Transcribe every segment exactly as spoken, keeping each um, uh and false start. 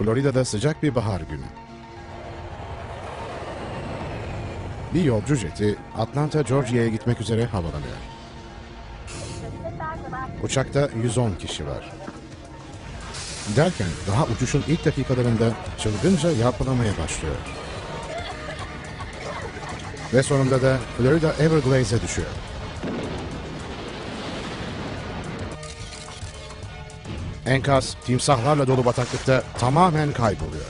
Florida'da sıcak bir bahar günü. Bir yolcu jeti Atlanta, Georgia'ya gitmek üzere havalanıyor. Uçakta yüz on kişi var. Derken daha uçuşun ilk dakikalarında çılgınca yalpalamaya başlıyor. Ve sonunda da Florida Everglades'e düşüyor. Enkaz timsahlarla dolu bataklıkta tamamen kayboluyor.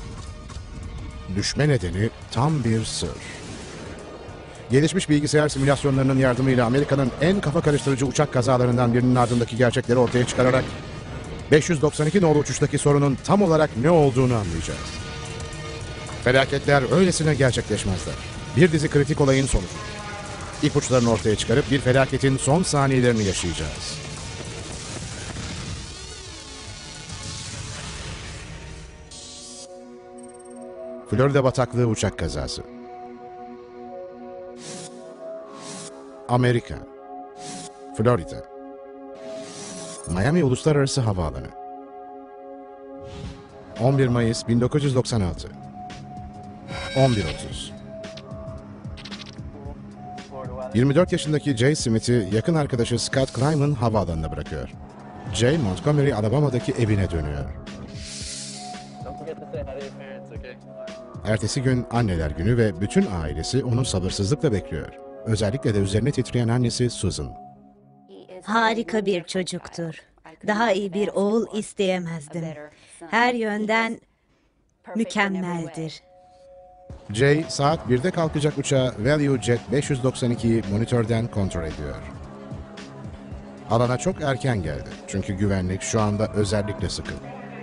Düşme nedeni tam bir sır. Gelişmiş bilgisayar simülasyonlarının yardımıyla Amerika'nın en kafa karıştırıcı uçak kazalarından birinin ardındaki gerçekleri ortaya çıkararak beş yüz doksan iki nolu uçuştaki sorunun tam olarak ne olduğunu anlayacağız. Felaketler öylesine gerçekleşmezler. Bir dizi kritik olayın sonucu. İpuçlarını ortaya çıkarıp bir felaketin son saniyelerini yaşayacağız. Florida bataklığı uçak kazası. Amerika, Florida, Miami Uluslararası Havaalanı. on bir Mayıs bin dokuz yüz doksan altı, on bir otuz. yirmi dört yaşındaki Jay Smith'i yakın arkadaşı Scott Kleiman havaalanına bırakıyor. Jay, Montgomery, Alabama'daki evine dönüyor. Ertesi gün Anneler Günü ve bütün ailesi onu sabırsızlıkla bekliyor. Özellikle de üzerine titreyen annesi Susan. Harika bir çocuktur. Daha iyi bir oğul isteyemezdim. Her yönden mükemmeldir. Jay, saat birde kalkacak uçağı Value Jet beş yüz doksan ikiyi monitörden kontrol ediyor. Alana çok erken geldi. Çünkü güvenlik şu anda özellikle sıkı.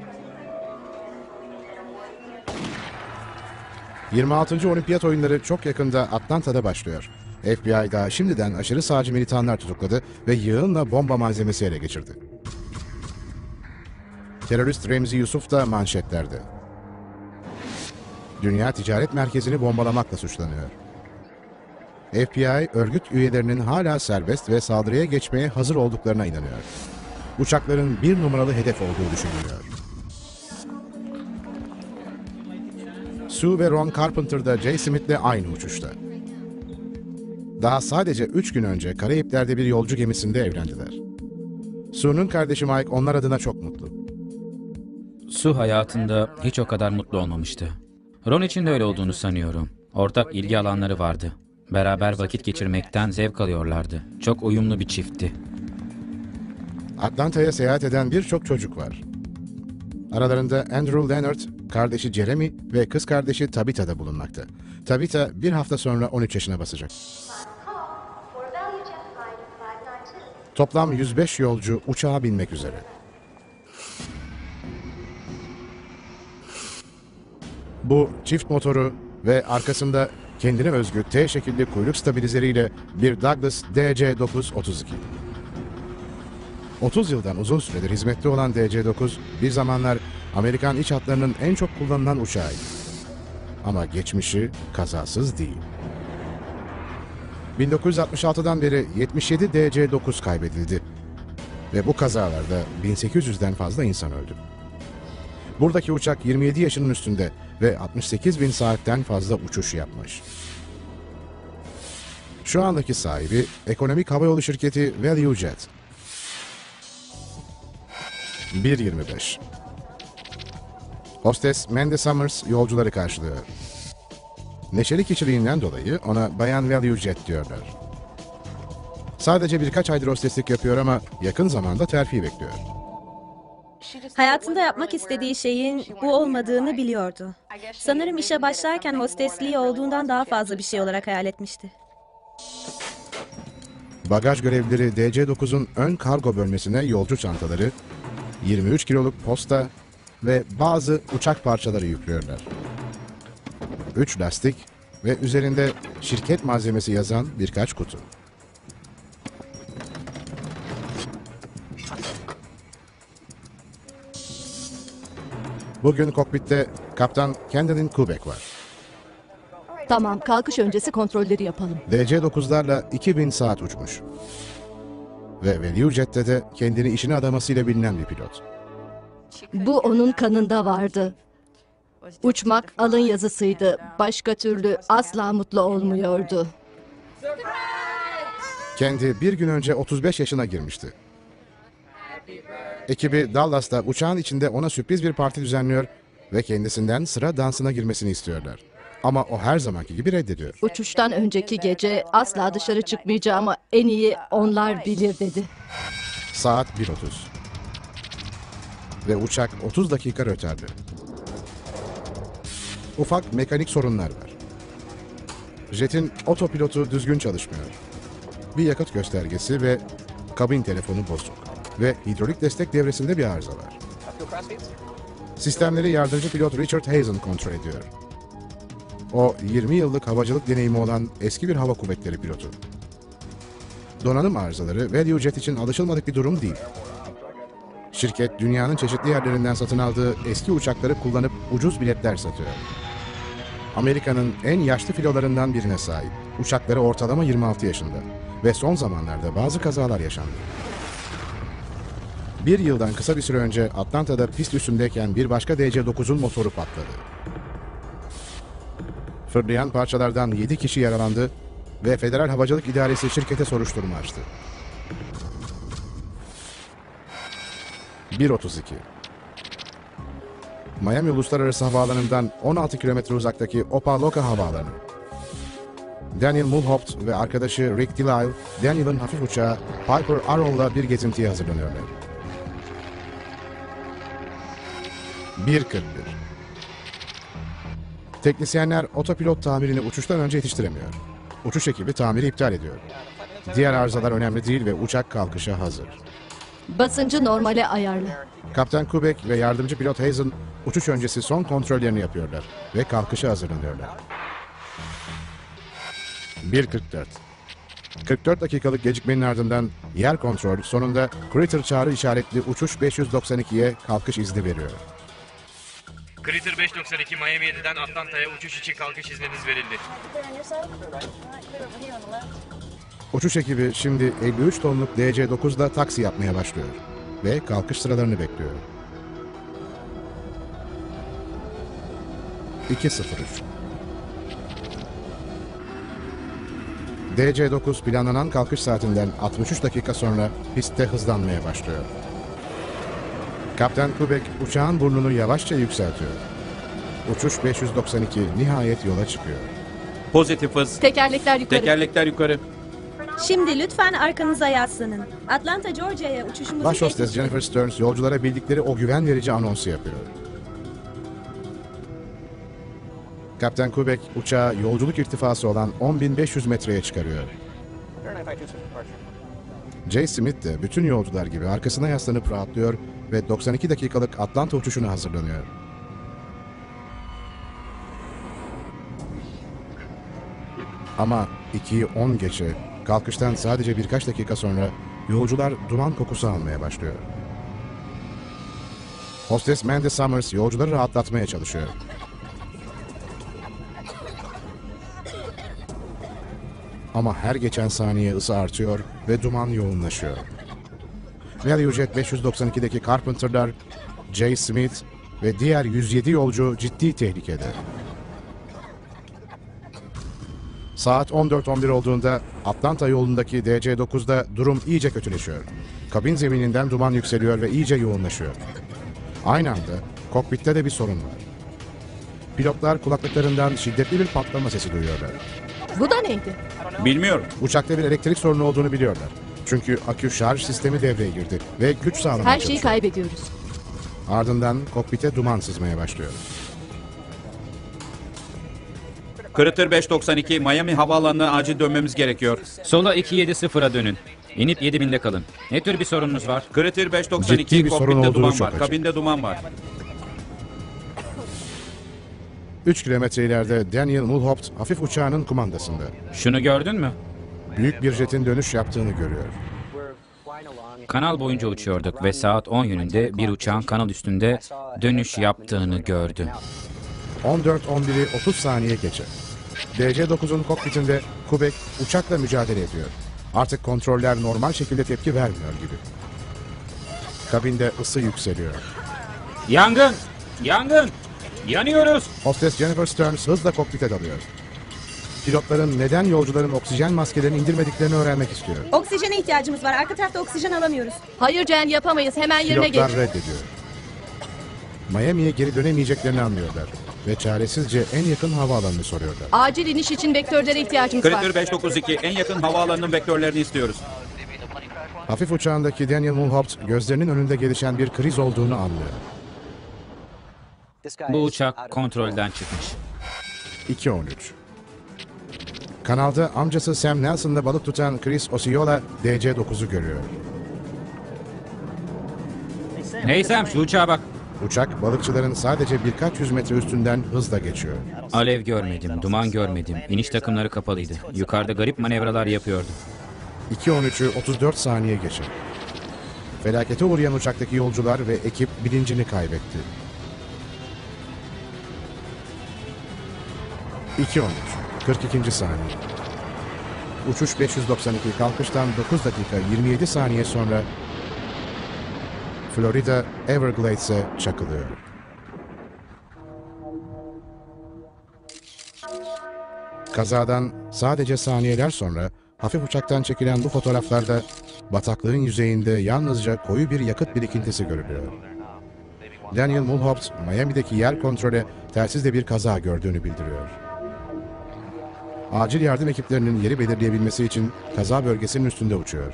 yirmi altıncı Olimpiyat oyunları çok yakında Atlanta'da başlıyor. F B I da şimdiden aşırı sağcı militanlar tutukladı ve yığınla bomba malzemesi ele geçirdi. Terörist Remzi Yusuf da manşetlerde. Dünya Ticaret Merkezi'ni bombalamakla suçlanıyor. F B I, örgüt üyelerinin hala serbest ve saldırıya geçmeye hazır olduklarına inanıyor. Uçakların bir numaralı hedef olduğu düşünülüyor. Sue ve Ron Carpenter da Jay Smith'le aynı uçuşta. Daha sadece üç gün önce Karayipler'de bir yolcu gemisinde evlendiler. Sue'nun kardeşi Mike onlar adına çok mutlu. Sue hayatında hiç o kadar mutlu olmamıştı. Ron için de öyle olduğunu sanıyorum. Ortak ilgi alanları vardı. Beraber vakit geçirmekten zevk alıyorlardı. Çok uyumlu bir çiftti. Atlanta'ya seyahat eden birçok çocuk var. Aralarında Andrew Leonard, kardeşi Jeremy ve kız kardeşi Tabitha da bulunmakta. Tabitha bir hafta sonra on üç yaşına basacak. Toplam yüz beş yolcu uçağa binmek üzere. Bu çift motoru ve arkasında kendine özgü T şekilli kuyruk stabilizeriyle bir Douglas D C dokuz otuz iki. otuz yıldan uzun süredir hizmette olan D C dokuz bir zamanlar Amerikan iç hatlarının en çok kullanılan uçağıydı. Ama geçmişi kazasız değil. bin dokuz yüz altmış altıdan beri yetmiş yedi D C dokuz kaybedildi. Ve bu kazalarda bin sekiz yüzden fazla insan öldü. Buradaki uçak yirmi yedi yaşının üstünde ve altmış sekiz bin saatten fazla uçuş yapmış. Şu andaki sahibi ekonomik havayolu şirketi Value Jet. bir yirmi beş. Hostes Mandy Summers yolcuları karşılıyor. Neşeli kişiliğinden dolayı ona Bayan Value Jet diyorlar. Sadece birkaç aydır hosteslik yapıyor ama yakın zamanda terfi bekliyor. Hayatında yapmak istediği şeyin bu olmadığını biliyordu. Sanırım işe başlarken hostesliği olduğundan daha fazla bir şey olarak hayal etmişti. Bagaj görevlileri D C dokuzun ön kargo bölmesine yolcu çantaları, yirmi üç kiloluk posta ve bazı uçak parçaları yüklüyorlar. üç lastik ve üzerinde şirket malzemesi yazan birkaç kutu. Bugün kokpitte Kaptan Kendall'in Kubek var. Tamam, kalkış öncesi kontrolleri yapalım. D C dokuzlarla iki bin saat uçmuş. Ve Value Jet'te de kendini işine adamasıyla bilinen bir pilot. Bu onun kanında vardı. Uçmak alın yazısıydı. Başka türlü asla mutlu olmuyordu. Kendi bir gün önce otuz beş yaşına girmişti. Ekibi Dallas'ta uçağın içinde ona sürpriz bir parti düzenliyor ve kendisinden sıra dansına girmesini istiyorlar. Ama o her zamanki gibi reddediyor. Uçuştan önceki gece asla dışarı çıkmayacağımı en iyi onlar bilir dedi. Saat bir otuz. Ve uçak otuz dakika rötardı. Ufak mekanik sorunlar var. Jetin otopilotu düzgün çalışmıyor. Bir yakıt göstergesi ve kabin telefonu bozuk. Ve hidrolik destek devresinde bir arıza var. Sistemleri yardımcı pilot Richard Hazen kontrol ediyor. O yirmi yıllık havacılık deneyimi olan eski bir hava kuvvetleri pilotu. Donanım arızaları Value Jet için alışılmadık bir durum değil. Şirket dünyanın çeşitli yerlerinden satın aldığı eski uçakları kullanıp ucuz biletler satıyor. Amerika'nın en yaşlı filolarından birine sahip. Uçakları ortalama yirmi altı yaşında ve son zamanlarda bazı kazalar yaşandı. Bir yıldan kısa bir süre önce Atlanta'da pist üstündeyken bir başka D C dokuzun motoru patladı. Fırlayan parçalardan yedi kişi yaralandı ve Federal Havacılık İdaresi şirkete soruşturma açtı. bir otuz iki. Miami Uluslararası Havaalanı'ndan on altı kilometre uzaktaki Opa-locka Havaalanı. Daniel Mulhaupt ve arkadaşı Rick Delisle, Daniel'ın hafif uçağı Piper Arrow'la bir gezintiye hazırlanıyorlar. bir kırk bir. Teknisyenler otopilot tamirini uçuştan önce yetiştiremiyor. Uçuş ekibi tamiri iptal ediyor. Diğer arızalar önemli değil ve uçak kalkışa hazır. Basıncı normale ayarla. Kaptan Kubek ve yardımcı pilot Hazen uçuş öncesi son kontrollerini yapıyorlar ve kalkışa hazırlanıyorlar. bir kırk dört. kırk dört dakikalık gecikmenin ardından yer kontrol sonunda Critter çağrı işaretli uçuş beş yüz doksan ikiye kalkış izni veriyor. Critter beş doksan iki Miami yediden Atlanta'ya uçuş için kalkış izniniz verildi. Uçuş ekibi şimdi elli üç tonluk D C dokuzla taksi yapmaya başlıyor ve kalkış sıralarını bekliyor. iki sıfır üç. D C dokuz planlanan kalkış saatinden altmış üç dakika sonra pistte hızlanmaya başlıyor. Kaptan Kubek uçağın burnunu yavaşça yükseltiyor. Uçuş beş yüz doksan iki nihayet yola çıkıyor. Pozitif hız. Tekerlekler yukarı. Tekerlekler yukarı. Şimdi lütfen arkanıza yaslanın. Atlanta, Georgia'ya uçuşumuzu... Baş hostes Jennifer Stearns yolculara bildikleri o güven verici anonsu yapıyor. Kaptan Kubek uçağı yolculuk irtifası olan on bin beş yüz metreye çıkarıyor. Jay Smith de bütün yolcular gibi arkasına yaslanıp rahatlıyor ve doksan iki dakikalık Atlanta uçuşuna hazırlanıyor. Ama ikiyi on geçe, kalkıştan sadece birkaç dakika sonra yolcular duman kokusu almaya başlıyor. Hostes Mandy Summers yolcuları rahatlatmaya çalışıyor. Ama her geçen saniye ısı artıyor ve duman yoğunlaşıyor. Value Jet beş yüz doksan ikideki Carpenter'lar, Jay Smith ve diğer yüz yedi yolcu ciddi tehlikede. Saat on dört on bir olduğunda Atlanta yolundaki D C dokuzda durum iyice kötüleşiyor. Kabin zemininden duman yükseliyor ve iyice yoğunlaşıyor. Aynı anda kokpitte de bir sorun var. Pilotlar kulaklıklarından şiddetli bir patlama sesi duyuyorlar. Bu da neydi? Bilmiyorum. Uçakta bir elektrik sorunu olduğunu biliyorlar. Çünkü akü şarj sistemi devreye girdi ve güç sağlamaya Her şeyi çalışıyor. kaybediyoruz. Ardından kokpite duman sızmaya başlıyor. Critter beş doksan iki Miami havaalanına acil dönmemiz gerekiyor. Sola iki yedi sıfıra dönün. İnip yedi binde kalın. Ne tür bir sorununuz var? Critter beş doksan iki Ciddi bir sorun kokpitte olduğu duman çok var. açık. Kabinde duman var. üç kilometre ileride Daniel Mulhaupt hafif uçağının kumandasında. Şunu gördün mü? Büyük bir jetin dönüş yaptığını görüyor. Kanal boyunca uçuyorduk ve saat on yönünde bir uçağın kanal üstünde dönüş yaptığını gördü. on dört on biri otuz saniye geçe. D C dokuzun kokpitinde Kubek uçakla mücadele ediyor. Artık kontroller normal şekilde tepki vermiyor gibi. Kabinde ısı yükseliyor. Yangın! Yangın! Yanıyoruz! Hostes Jennifer Stearns hızla kokpite dalıyor. Pilotların neden yolcuların oksijen maskelerini indirmediklerini öğrenmek istiyor. Oksijene ihtiyacımız var. Arka tarafta oksijen alamıyoruz. Hayır Jen, yapamayız. Hemen yerine Pilotlar geç. reddediyor. Miami'ye geri dönemeyeceklerini anlıyorlar ve çaresizce en yakın havaalanını soruyorlar. Acil iniş için vektörlere ihtiyacımız var. Critter beş dokuz iki en yakın havaalanının vektörlerini istiyoruz. Hafif uçağındaki Daniel Mulhopt gözlerinin önünde gelişen bir kriz olduğunu anlıyor. Bu uçak kontrolden çıkmış. iki on üç. Kanalda amcası Sam Nelson'la balık tutan Chris Osceola D C dokuzu görüyor. Hey Sam, şu uçağa bak. Uçak balıkçıların sadece birkaç yüz metre üstünden hızla geçiyor. Alev görmedim, duman görmedim. İniş takımları kapalıydı. Yukarıda garip manevralar yapıyordu. iki on üçü otuz dört saniye geçir. Felakete uğrayan uçaktaki yolcular ve ekip bilincini kaybetti. iki on üç, kırk ikinci saniye. Uçuş beş yüz doksan iki, kalkıştan dokuz dakika yirmi yedi saniye sonra Florida Everglades'e çakılıyor. Kazadan sadece saniyeler sonra hafif uçaktan çekilen bu fotoğraflarda bataklığın yüzeyinde yalnızca koyu bir yakıt birikintisi görülüyor. Daniel Mulhopt, Miami'deki yer kontrole telsizle bir kaza gördüğünü bildiriyor. Acil yardım ekiplerinin yeri belirleyebilmesi için kaza bölgesinin üstünde uçuyor.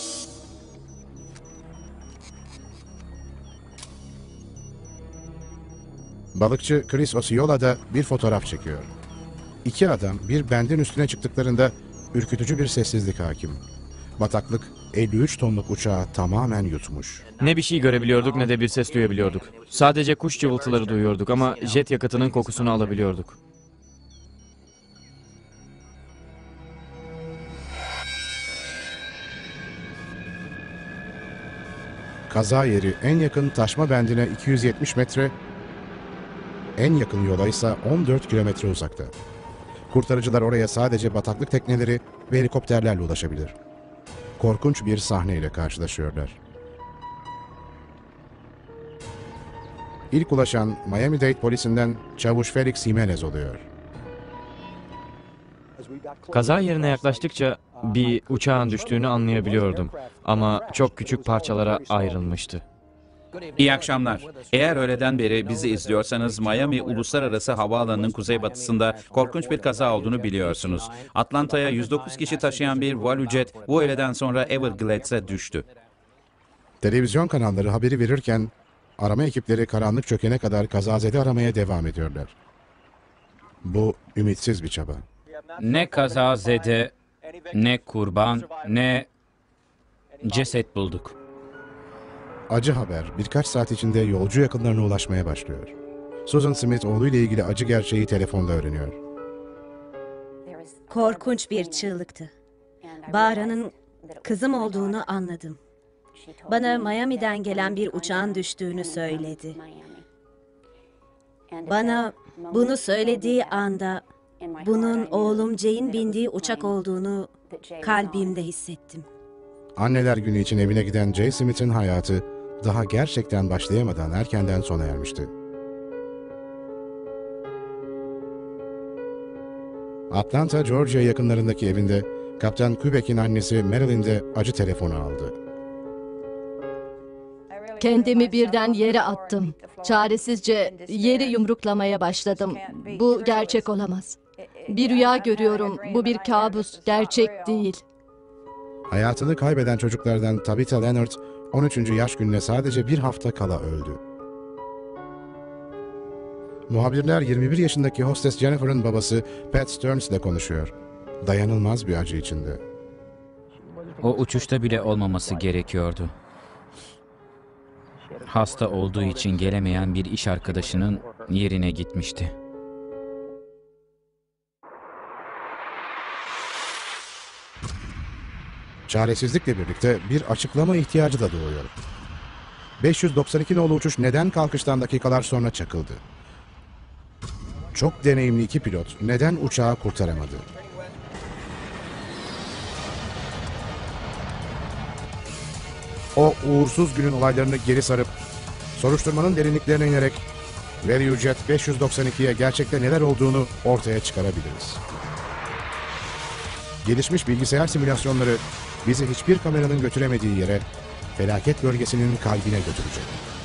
Balıkçı Chris Osceola da bir fotoğraf çekiyor. İki adam bir bendin üstüne çıktıklarında ürkütücü bir sessizlik hakim. Bataklık elli üç tonluk uçağı tamamen yutmuş. Ne bir şey görebiliyorduk ne de bir ses duyabiliyorduk. Sadece kuş cıvıltıları duyuyorduk ama jet yakıtının kokusunu alabiliyorduk. Kaza yeri en yakın taşma bendine iki yüz yetmiş metre, en yakın yola ise on dört kilometre uzakta. Kurtarıcılar oraya sadece bataklık tekneleri ve helikopterlerle ulaşabilir. Korkunç bir sahneyle karşılaşıyorlar. İlk ulaşan Miami-Dade polisinden Çavuş Felix Jimenez oluyor. Kaza yerine yaklaştıkça bir uçağın düştüğünü anlayabiliyordum. Ama çok küçük parçalara ayrılmıştı. İyi akşamlar. Eğer öğleden beri bizi izliyorsanız Miami Uluslararası Havaalanı'nın kuzeybatısında korkunç bir kaza olduğunu biliyorsunuz. Atlanta'ya yüz dokuz kişi taşıyan bir Valujet bu öğleden sonra Everglades'e düştü. Televizyon kanalları haberi verirken arama ekipleri karanlık çökene kadar kazazede aramaya devam ediyorlar. Bu ümitsiz bir çaba. Ne kazazede, ne kurban, ne ceset bulduk. Acı haber birkaç saat içinde yolcu yakınlarına ulaşmaya başlıyor. Susan Smith oğluyla ilgili acı gerçeği telefonda öğreniyor. Korkunç bir çığlıktı. Bağıranın kızım olduğunu anladım. Bana Miami'den gelen bir uçağın düştüğünü söyledi. Bana bunu söylediği anda bunun oğlum Jay'in bindiği uçak olduğunu kalbimde hissettim. Anneler Günü için evine giden Jay Smith'in hayatı daha gerçekten başlayamadan erkenden sona ermişti. Atlanta, Georgia yakınlarındaki evinde Kaptan Quebec'in annesi Marilyn de acı telefonu aldı. Kendimi birden yere attım. Çaresizce yeri yumruklamaya başladım. Bu gerçek olamaz. Bir rüya görüyorum. Bu bir kabus, gerçek değil. Hayatını kaybeden çocuklardan Tabitha Leonard, on üçüncü yaş gününe sadece bir hafta kala öldü. Muhabirler yirmi bir yaşındaki hostes Jennifer'ın babası Pat Stearns ile konuşuyor. Dayanılmaz bir acı içinde. O uçuşta bile olmaması gerekiyordu. Hasta olduğu için gelemeyen bir iş arkadaşının yerine gitmişti. Çaresizlikle birlikte bir açıklama ihtiyacı da doğuyor. beş yüz doksan iki nolu uçuş neden kalkıştan dakikalar sonra çakıldı? Çok deneyimli iki pilot neden uçağı kurtaramadı? O uğursuz günün olaylarını geri sarıp soruşturmanın derinliklerine inerek ValueJet beş yüz doksan ikiye gerçekte neler olduğunu ortaya çıkarabiliriz. Gelişmiş bilgisayar simülasyonları bizi hiçbir kameranın götüremediği yere, felaket bölgesinin kalbine götürecek.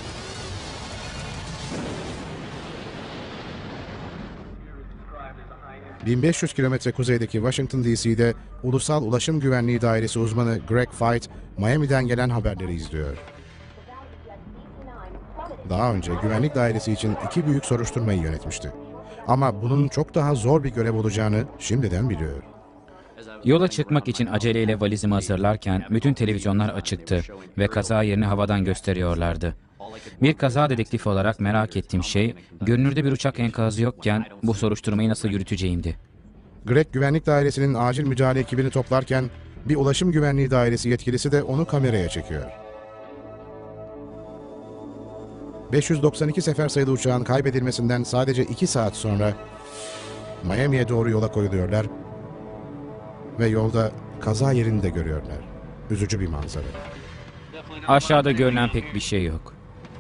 bin beş yüz kilometre kuzeydeki Washington D C'de Ulusal Ulaşım Güvenliği Dairesi uzmanı Greg Feit, Miami'den gelen haberleri izliyor. Daha önce güvenlik dairesi için iki büyük soruşturmayı yönetmişti. Ama bunun çok daha zor bir görev olacağını şimdiden biliyor. Yola çıkmak için aceleyle valizimi hazırlarken bütün televizyonlar açıktı ve kaza yerini havadan gösteriyorlardı. Bir kaza dedektifi olarak merak ettiğim şey, görünürde bir uçak enkazı yokken bu soruşturmayı nasıl yürüteceğimdi. Greg güvenlik dairesinin acil müdahale ekibini toplarken bir ulaşım güvenliği dairesi yetkilisi de onu kameraya çekiyor. beş yüz doksan iki sefer sayılı uçağın kaybedilmesinden sadece iki saat sonra Miami'ye doğru yola koyuluyorlar ve yolda kaza yerini de görüyorlar. Üzücü bir manzara. Aşağıda görünen pek bir şey yok.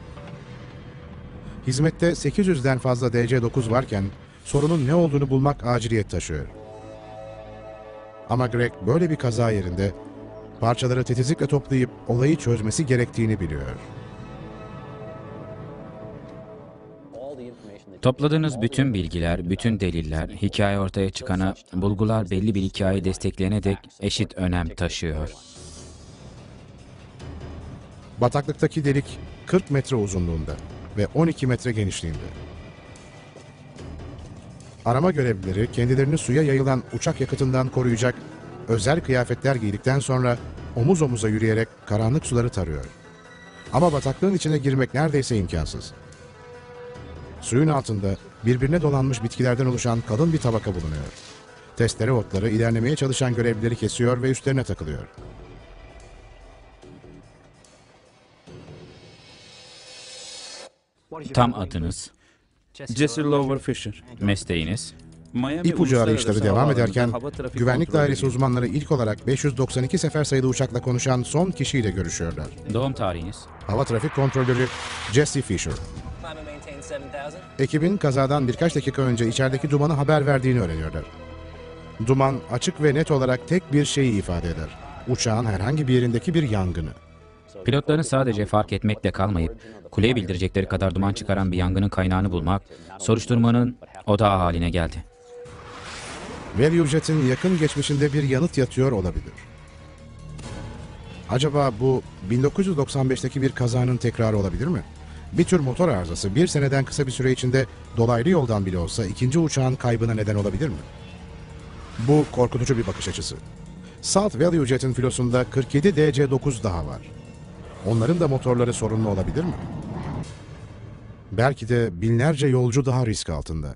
Hizmette sekiz yüzden fazla D C dokuz varken sorunun ne olduğunu bulmak aciliyet taşıyor. Ama Greg böyle bir kaza yerinde parçaları titizlikle toplayıp olayı çözmesi gerektiğini biliyor. Topladığınız bütün bilgiler, bütün deliller, hikaye ortaya çıkana, bulgular belli bir hikayeyi destekleyene dek eşit önem taşıyor. Bataklıktaki delik kırk metre uzunluğunda ve on iki metre genişliğinde. Arama görevlileri kendilerini suya yayılan uçak yakıtından koruyacak özel kıyafetler giydikten sonra omuz omuza yürüyerek karanlık suları tarıyor. Ama bataklığın içine girmek neredeyse imkansız. Suyun altında birbirine dolanmış bitkilerden oluşan kalın bir tabaka bulunuyor. Testere otları ilerlemeye çalışan görevlileri kesiyor ve üstlerine takılıyor. Tam adınız, Jesse Lover Fisher. mesleğiniz, Miami İpucu arayışları Uluslararası devam Havaalanı'nda ederken hava trafik güvenlik kontrolü dairesi uzmanları ilk olarak beş yüz doksan iki sefer sayılı uçakla konuşan son kişiyle görüşüyorlar. doğum tarihiniz, Hava trafik kontrolörü Jesse Fisher. Ekibin kazadan birkaç dakika önce içerideki dumanı haber verdiğini öğreniyorlar. Duman açık ve net olarak tek bir şeyi ifade eder. Uçağın herhangi bir yerindeki bir yangını. pilotların sadece fark etmekle kalmayıp kuleye bildirecekleri kadar duman çıkaran bir yangının kaynağını bulmak, soruşturmanın odağı haline geldi. ValueJet'in yakın geçmişinde bir yanıt yatıyor olabilir. Acaba bu bin dokuz yüz doksan beşteki bir kazanın tekrarı olabilir mi? Bir tür motor arızası bir seneden kısa bir süre içinde dolaylı yoldan bile olsa ikinci uçağın kaybına neden olabilir mi? Bu korkutucu bir bakış açısı. South ValueJet'in filosunda kırk yedi D C dokuz daha var. Onların da motorları sorunlu olabilir mi? Belki de binlerce yolcu daha risk altında.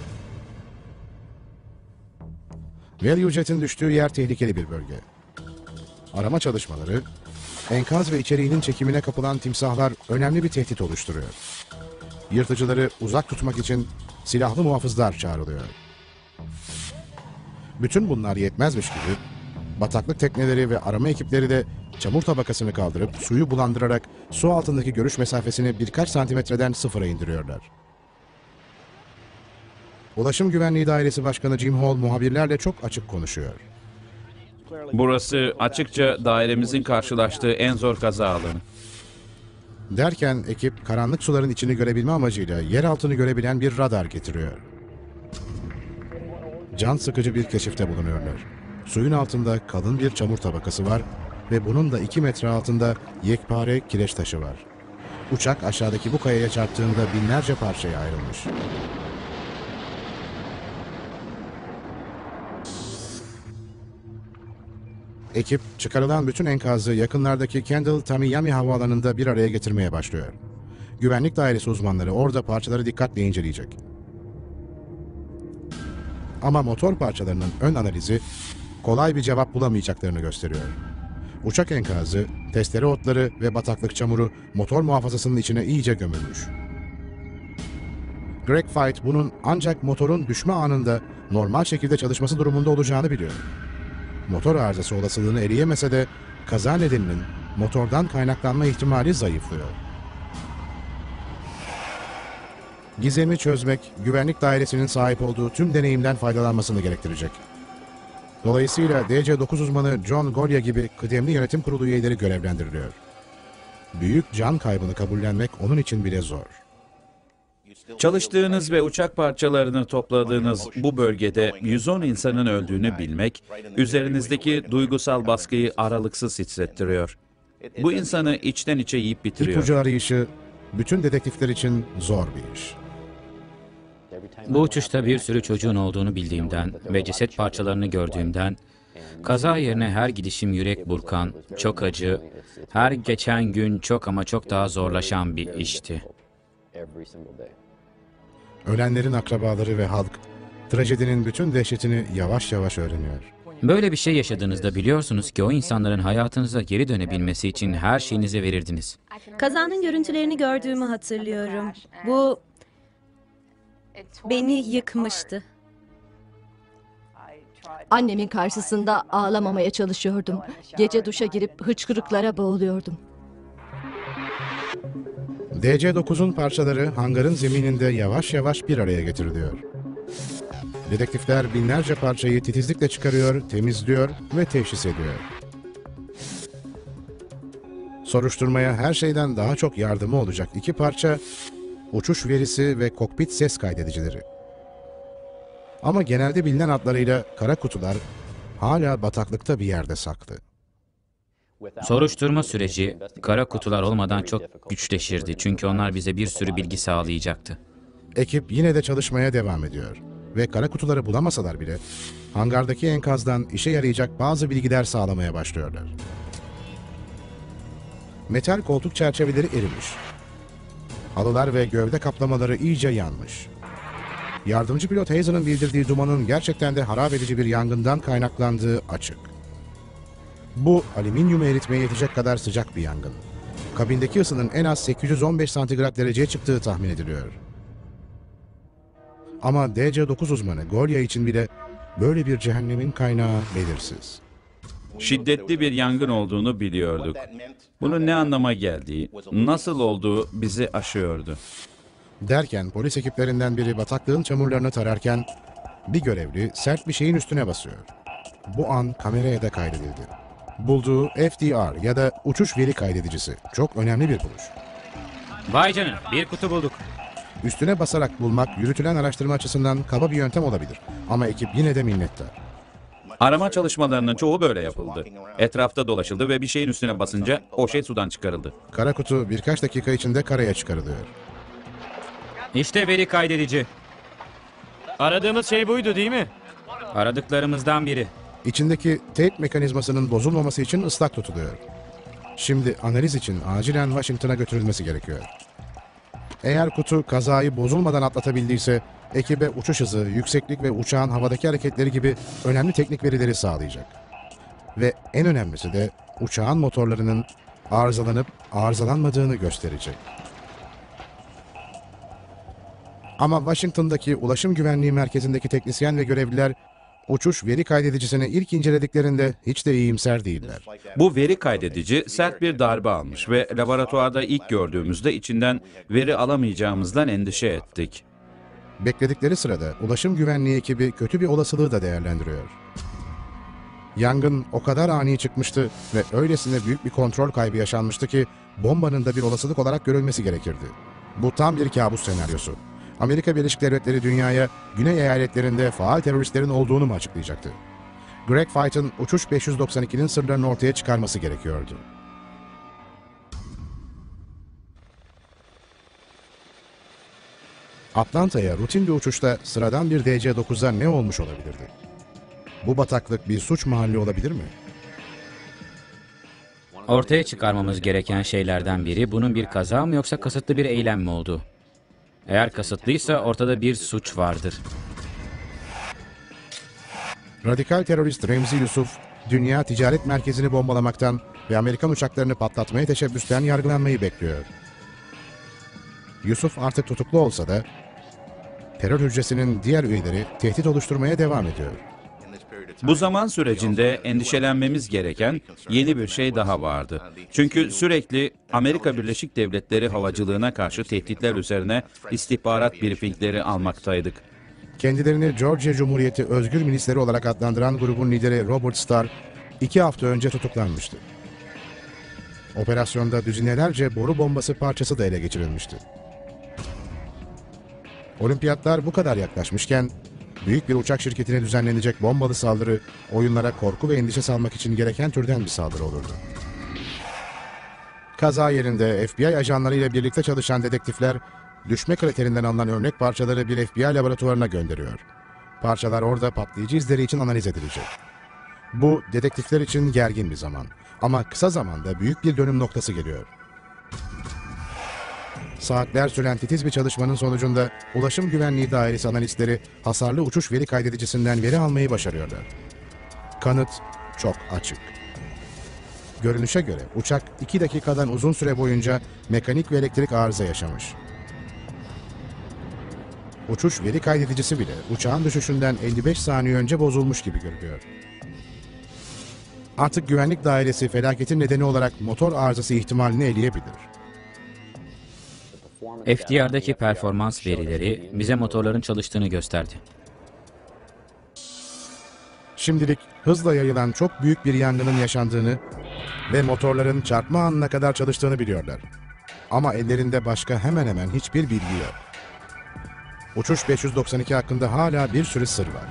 ValueJet'in düştüğü yer tehlikeli bir bölge. Arama çalışmaları, enkaz ve içeriğinin çekimine kapılan timsahlar önemli bir tehdit oluşturuyor. Yırtıcıları uzak tutmak için silahlı muhafızlar çağrılıyor. Bütün bunlar yetmezmiş gibi, bataklık tekneleri ve arama ekipleri de çamur tabakasını kaldırıp suyu bulandırarak su altındaki görüş mesafesini birkaç santimetreden sıfıra indiriyorlar. Ulaşım Güvenliği Dairesi Başkanı Jim Hall muhabirlerle çok açık konuşuyor. Burası açıkça dairemizin karşılaştığı en zor kaza alanı. Derken ekip karanlık suların içini görebilme amacıyla yer altını görebilen bir radar getiriyor. Can sıkıcı bir keşifte bulunuyorlar. Suyun altında kalın bir çamur tabakası var ve bunun da iki metre altında yekpare kireç taşı var. Uçak aşağıdaki bu kayaya çarptığında binlerce parçaya ayrılmış. Ekip çıkarılan bütün enkazı yakınlardaki Kendall Tamiyami havaalanında bir araya getirmeye başlıyor. Güvenlik dairesi uzmanları orada parçaları dikkatle inceleyecek. Ama motor parçalarının ön analizi kolay bir cevap bulamayacaklarını gösteriyor. Uçak enkazı, testere otları ve bataklık çamuru motor muhafazasının içine iyice gömülmüş. Greg Feit bunun ancak motorun düşme anında normal şekilde çalışması durumunda olacağını biliyor. Motor arızası olasılığını eleyemese de kaza nedeninin motordan kaynaklanma ihtimali zayıflıyor. Gizemi çözmek, güvenlik dairesinin sahip olduğu tüm deneyimden faydalanmasını gerektirecek. Dolayısıyla D C dokuz uzmanı John Golia gibi kıdemli yönetim kurulu üyeleri görevlendiriliyor. Büyük can kaybını kabullenmek onun için bile zor. Çalıştığınız ve uçak parçalarını topladığınız bu bölgede yüz on insanın öldüğünü bilmek, üzerinizdeki duygusal baskıyı aralıksız hissettiriyor. Bu insanı içten içe yiyip bitiriyor. İpucu arayışı bütün dedektifler için zor bir iş. Bu uçuşta bir sürü çocuğun olduğunu bildiğimden ve ceset parçalarını gördüğümden, kaza yerine her gidişim yürek burkan, çok acı, her geçen gün çok ama çok daha zorlaşan bir işti. Ölenlerin akrabaları ve halk, trajedinin bütün dehşetini yavaş yavaş öğreniyor. Böyle bir şey yaşadığınızda biliyorsunuz ki o insanların hayatınıza geri dönebilmesi için her şeyinizi verirdiniz. Kazanın görüntülerini gördüğümü hatırlıyorum. Bu beni yıkmıştı. Annemin karşısında ağlamamaya çalışıyordum. Gece duşa girip hıçkırıklara boğuluyordum. D C dokuzun parçaları hangarın zemininde yavaş yavaş bir araya getiriliyor. Dedektifler binlerce parçayı titizlikle çıkarıyor, temizliyor ve teşhis ediyor. Soruşturmaya her şeyden daha çok yardımı olacak iki parça, uçuş verisi ve kokpit ses kaydedicileri. Ama genelde bilinen adlarıyla kara kutular hala bataklıkta bir yerde saklı. Soruşturma süreci kara kutular olmadan çok güçleşirdi çünkü onlar bize bir sürü bilgi sağlayacaktı. Ekip yine de çalışmaya devam ediyor ve kara kutuları bulamasalar bile hangardaki enkazdan işe yarayacak bazı bilgiler sağlamaya başlıyorlar. Metal koltuk çerçeveleri erimiş. Halılar ve gövde kaplamaları iyice yanmış. Yardımcı pilot Hazen'ın bildirdiği dumanın gerçekten de harap edici bir yangından kaynaklandığı açık. Bu alüminyumu eritmeye yetecek kadar sıcak bir yangın. Kabindeki ısının en az sekiz yüz on beş santigrat dereceye çıktığı tahmin ediliyor. Ama D C dokuz uzmanı Golia için bile böyle bir cehennemin kaynağı belirsiz. Şiddetli bir yangın olduğunu biliyorduk. Bunun ne anlama geldiği, nasıl olduğu bizi aşıyordu. Derken polis ekiplerinden biri bataklığın çamurlarını tararken bir görevli sert bir şeyin üstüne basıyor. Bu an kameraya da kaydedildi. Bulduğu F D R ya da uçuş veri kaydedicisi çok önemli bir buluş. Vay canına, bir kutu bulduk. Üstüne basarak bulmak yürütülen araştırma açısından kaba bir yöntem olabilir ama ekip yine de minnettar. Arama çalışmalarının çoğu böyle yapıldı. Etrafta dolaşıldı ve bir şeyin üstüne basınca o şey sudan çıkarıldı. Kara kutu birkaç dakika içinde karaya çıkarılıyor. İşte veri kaydedici. Aradığımız şey buydu değil mi? Aradıklarımızdan biri. İçindeki tape mekanizmasının bozulmaması için ıslak tutuluyor. Şimdi analiz için acilen Washington'a götürülmesi gerekiyor. Eğer kutu kazayı bozulmadan atlatabildiyse ekibe uçuş hızı, yükseklik ve uçağın havadaki hareketleri gibi önemli teknik verileri sağlayacak. Ve en önemlisi de uçağın motorlarının arızalanıp arızalanmadığını gösterecek. Ama Washington'daki Ulaşım Güvenliği Merkezi'ndeki teknisyen ve görevliler uçuş veri kaydedicisini ilk incelediklerinde hiç de iyimser değiller. Bu veri kaydedici sert bir darbe almış ve laboratuvarda ilk gördüğümüzde içinden veri alamayacağımızdan endişe ettik. Bekledikleri sırada ulaşım güvenliği ekibi kötü bir olasılığı da değerlendiriyor. Yangın o kadar ani çıkmıştı ve öylesine büyük bir kontrol kaybı yaşanmıştı ki bombanın da bir olasılık olarak görülmesi gerekirdi. Bu tam bir kabus senaryosu. Amerika Birleşik Devletleri dünyaya güney eyaletlerinde faal teröristlerin olduğunu mu açıklayacaktı? Greg Fight'ın Uçuş beş yüz doksan ikinin sırlarını ortaya çıkarması gerekiyordu. Atlanta'ya rutin bir uçuşta sıradan bir D C dokuz'a ne olmuş olabilirdi? Bu bataklık bir suç mahalli olabilir mi? Ortaya çıkarmamız gereken şeylerden biri bunun bir kaza mı yoksa kasıtlı bir eylem mi olduğu. Eğer kasıtlıysa ortada bir suç vardır. Radikal terörist Remzi Yusuf, Dünya Ticaret Merkezi'ni bombalamaktan ve Amerikan uçaklarını patlatmaya teşebbüsten yargılanmayı bekliyor. Yusuf artık tutuklu olsa da terör hücresinin diğer üyeleri tehdit oluşturmaya devam ediyor. Bu zaman sürecinde endişelenmemiz gereken yeni bir şey daha vardı. Çünkü sürekli Amerika Birleşik Devletleri havacılığına karşı tehditler üzerine istihbarat briefingleri almaktaydık. Kendilerini Georgia Cumhuriyeti Özgür Milisleri olarak adlandıran grubun lideri Robert Starr iki hafta önce tutuklanmıştı. Operasyonda düzinelerce boru bombası parçası da ele geçirilmişti. Olimpiyatlar bu kadar yaklaşmışken büyük bir uçak şirketine düzenlenecek bombalı saldırı oyunlara korku ve endişe salmak için gereken türden bir saldırı olurdu. Kaza yerinde F B I ajanları ile birlikte çalışan dedektifler düşme kraterinden alınan örnek parçaları bir F B I laboratuvarına gönderiyor. Parçalar orada patlayıcı izleri için analiz edilecek. Bu dedektifler için gergin bir zaman ama kısa zamanda büyük bir dönüm noktası geliyor. Saatler süren titiz bir çalışmanın sonucunda Ulaşım Güvenliği Dairesi analistleri hasarlı uçuş veri kaydedicisinden veri almayı başarıyorlar. Kanıt çok açık. Görünüşe göre uçak iki dakikadan uzun süre boyunca mekanik ve elektrik arıza yaşamış. Uçuş veri kaydedicisi bile uçağın düşüşünden elli beş saniye önce bozulmuş gibi görünüyor. Artık güvenlik dairesi felaketin nedeni olarak motor arızası ihtimalini eleyebilir. F D R'daki performans verileri bize motorların çalıştığını gösterdi. Şimdilik hızla yayılan çok büyük bir yangının yaşandığını ve motorların çarpma anına kadar çalıştığını biliyorlar. Ama ellerinde başka hemen hemen hiçbir bilgi yok. Uçuş beş yüz doksan iki hakkında hala bir sürü sır var.